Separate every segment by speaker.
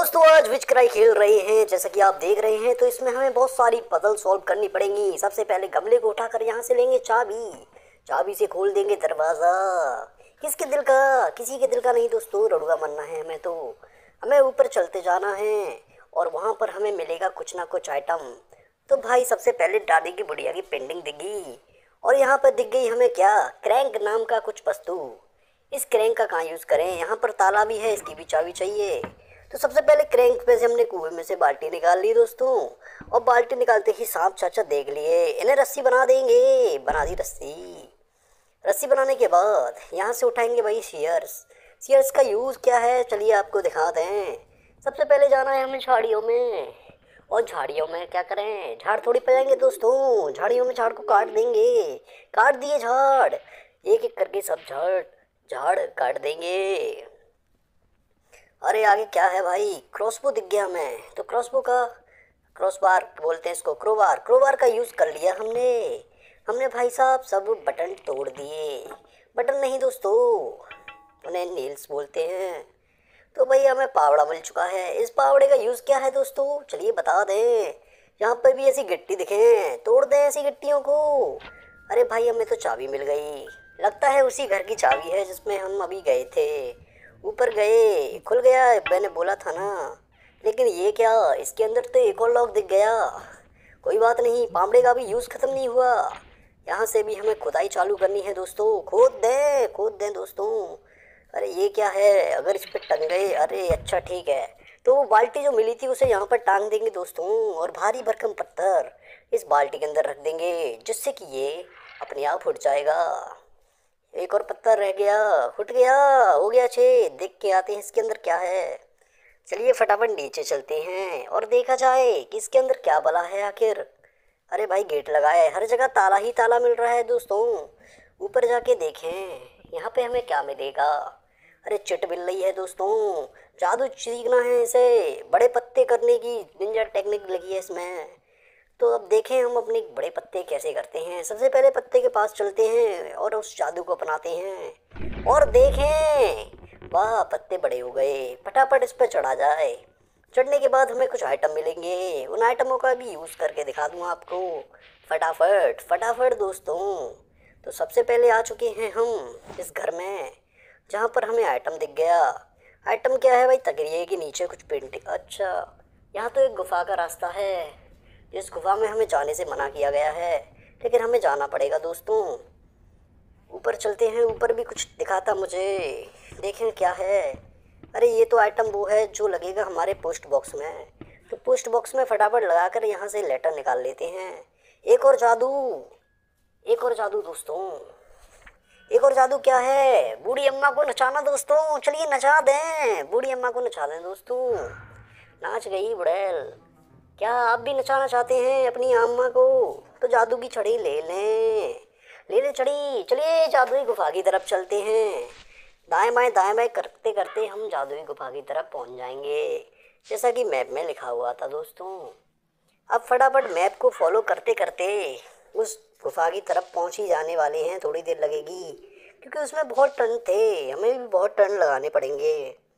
Speaker 1: दोस्तों आज विच क्राई खेल रहे हैं। जैसा कि आप देख रहे हैं तो इसमें हमें बहुत सारी पजल सॉल्व करनी पड़ेंगी। सबसे पहले गमले को उठाकर यहाँ से लेंगे चाबी। चाबी से खोल देंगे दरवाज़ा। किसके दिल का? किसी के दिल का नहीं दोस्तों, रड़ुआ बनना है हमें। तो हमें ऊपर चलते जाना है और वहाँ पर हमें मिलेगा कुछ ना कुछ आइटम। तो भाई सबसे पहले दादी की बुढ़िया की पेंटिंग दिखी और यहाँ पर दिख गई हमें क्या, क्रैंक नाम का कुछ वस्तु। इस क्रैंक का कहाँ यूज़ करें? यहाँ पर ताला भी है, इसकी भी चाबी चाहिए। तो सबसे पहले क्रैंक पे से हमने कुएं में से बाल्टी निकाल ली दोस्तों। और बाल्टी निकालते ही सांप चाचा देख लिए, इन्हें रस्सी बना देंगे। बना दी रस्सी। रस्सी बनाने के बाद यहाँ से उठाएंगे भाई शेयर्स। शेयर्स का यूज़ क्या है चलिए आपको दिखा दें। सबसे पहले जाना है हमें झाड़ियों में। और झाड़ियों में क्या करें, झाड़ थोड़ी पे जाएंगे दोस्तों, झाड़ियों में झाड़ को काट देंगे। काट दिए झाड़, एक एक करके सब झाड़ झाड़ काट देंगे। अरे आगे क्या है भाई, क्रॉसबो दिख गया हमें। तो क्रॉसबो का, क्रॉसबार बोलते हैं इसको, क्रोबार। क्रोबार का यूज़ कर लिया हमने भाई साहब सब बटन तोड़ दिए। बटन नहीं दोस्तों, उन्हें नील्स बोलते हैं। तो भाई हमें पावड़ा मिल चुका है। इस पावड़े का यूज़ क्या है दोस्तों चलिए बता दें। यहाँ पर भी ऐसी गिट्टी दिखे, तोड़ दें ऐसी गिट्टियों को। अरे भाई हमें तो चाबी मिल गई, लगता है उसी घर की चाबी है जिसमें हम अभी गए थे। ऊपर गए, खुल गया, मैंने बोला था ना। लेकिन ये क्या, इसके अंदर तो एक और लॉक दिख गया। कोई बात नहीं, पावड़े का भी यूज़ ख़त्म नहीं हुआ। यहाँ से भी हमें खुदाई चालू करनी है दोस्तों। खोद दें दोस्तों। अरे ये क्या है, अगर इस पर टंग गए, अरे अच्छा ठीक है। तो वो बाल्टी जो मिली थी उसे यहाँ पर टांग देंगे दोस्तों। और भारी भरकम पत्थर इस बाल्टी के अंदर रख देंगे जिससे कि ये अपने आप उठ जाएगा। एक और पत्थर रह गया, उठ गया, हो गया छेद। देख के आते हैं इसके अंदर क्या है। चलिए फटाफट नीचे चलते हैं और देखा जाए कि इसके अंदर क्या भला है आखिर। अरे भाई गेट लगा है, हर जगह ताला ही ताला मिल रहा है दोस्तों। ऊपर जाके देखें यहाँ पे हमें क्या मिलेगा। अरे चिट मिल रही है दोस्तों। जादू सीखना है इसे, बड़े पत्ते करने की निंजा टेक्निक लगी है इसमें। तो अब देखें हम अपने बड़े पत्ते कैसे करते हैं। सबसे पहले पत्ते के पास चलते हैं और उस जादू को अपनाते हैं। और देखें, वाह पत्ते बड़े हो गए। फटाफट इस पर चढ़ा जाए। चढ़ने के बाद हमें कुछ आइटम मिलेंगे, उन आइटमों का भी यूज़ करके दिखा दूँ आपको। फटाफट फटाफट दोस्तों। तो सबसे पहले आ चुके हैं हम इस घर में जहाँ पर हमें आइटम दिख गया। आइटम क्या है भाई, तगड़िए के नीचे कुछ पेंटिंग। अच्छा, यहाँ तो एक गुफा का रास्ता है। इस गुफा में हमें जाने से मना किया गया है, लेकिन हमें जाना पड़ेगा दोस्तों। ऊपर चलते हैं, ऊपर भी कुछ दिखाता मुझे। देखें क्या है। अरे ये तो आइटम वो है जो लगेगा हमारे पोस्ट बॉक्स में। तो पोस्ट बॉक्स में फटाफट लगाकर यहाँ से लेटर निकाल लेते हैं। एक और जादू, एक और जादू दोस्तों। एक और जादू क्या है, बूढ़ी अम्मा को नचाना दोस्तों। चलिए नचा दें, बूढ़ी अम्मा को नचा दें दोस्तों। नाच गई बुड़ैल। क्या आप भी नचाना चाहते हैं अपनी अम्मा को? तो जादू की छड़ी ले लें, ले लें छड़ी। चलिए जादुई गुफा की तरफ चलते हैं। दाएं बाएं करते करते हम जादुई गुफा की तरफ पहुंच जाएंगे, जैसा कि मैप में लिखा हुआ था दोस्तों। अब फटाफट मैप को फॉलो करते करते उस गुफा की तरफ पहुंच ही जाने वाले हैं। थोड़ी देर लगेगी क्योंकि उसमें बहुत टर्न थे, हमें भी बहुत टर्न लगाने पड़ेंगे।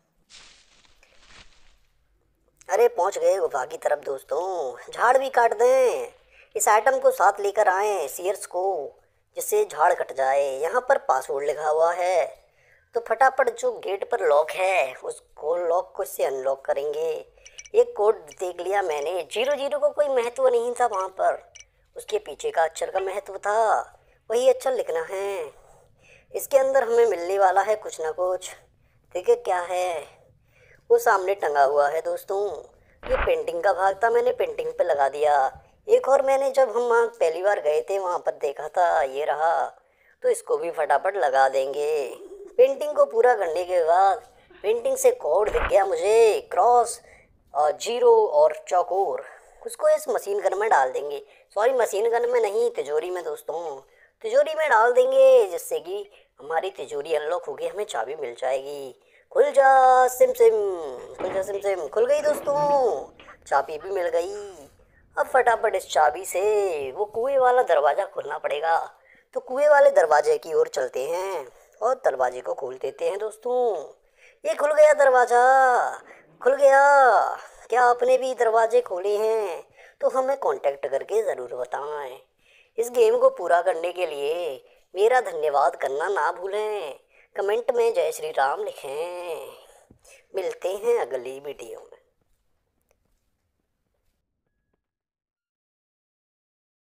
Speaker 1: अरे पहुंच गए गुफा की तरफ दोस्तों। झाड़ भी काट दें, इस आइटम को साथ लेकर आएँ सीयर्स को, जिससे झाड़ कट जाए। यहाँ पर पासवर्ड लिखा हुआ है। तो फटाफट जो गेट पर लॉक है उस लॉक को इससे अनलॉक करेंगे। एक कोड देख लिया मैंने, 00 को कोई महत्व नहीं था वहाँ पर, उसके पीछे का अक्षर का महत्व था। वही अक्षर लिखना है। इसके अंदर हमें मिलने वाला है कुछ ना कुछ। देखिए क्या है, वो सामने टंगा हुआ है दोस्तों। ये पेंटिंग का भाग था, मैंने पेंटिंग पे लगा दिया। एक और मैंने जब हम वहाँ पहली बार गए थे वहाँ पर देखा था, ये रहा। तो इसको भी फटाफट लगा देंगे। पेंटिंग को पूरा करने के बाद पेंटिंग से कोड दिख गया मुझे, क्रॉस और 0 और चौकोर। उसको इस मशीन गन में डाल देंगे। सॉरी, मशीन गन में नहीं, तिजोरी में दोस्तों। तिजोरी में डाल देंगे जिससे कि हमारी तिजोरी अनलॉक होगी, हमें चाबी मिल जाएगी। खुल जा सिम सिम, खुल जा सिम सिम। खुल गई दोस्तों, चाबी भी मिल गई। अब फटाफट इस चाबी से वो कुएं वाला दरवाज़ा खोलना पड़ेगा। तो कुएं वाले दरवाजे की ओर चलते हैं और दरवाजे को खोल देते हैं दोस्तों। ये खुल गया दरवाज़ा। खुल गया। क्या आपने भी दरवाजे खोले हैं? तो हमें कांटेक्ट करके ज़रूर बताएं। इस गेम को पूरा करने के लिए मेरा धन्यवाद करना ना भूलें। कमेंट में जय श्री राम लिखें। मिलते हैं अगली वीडियो।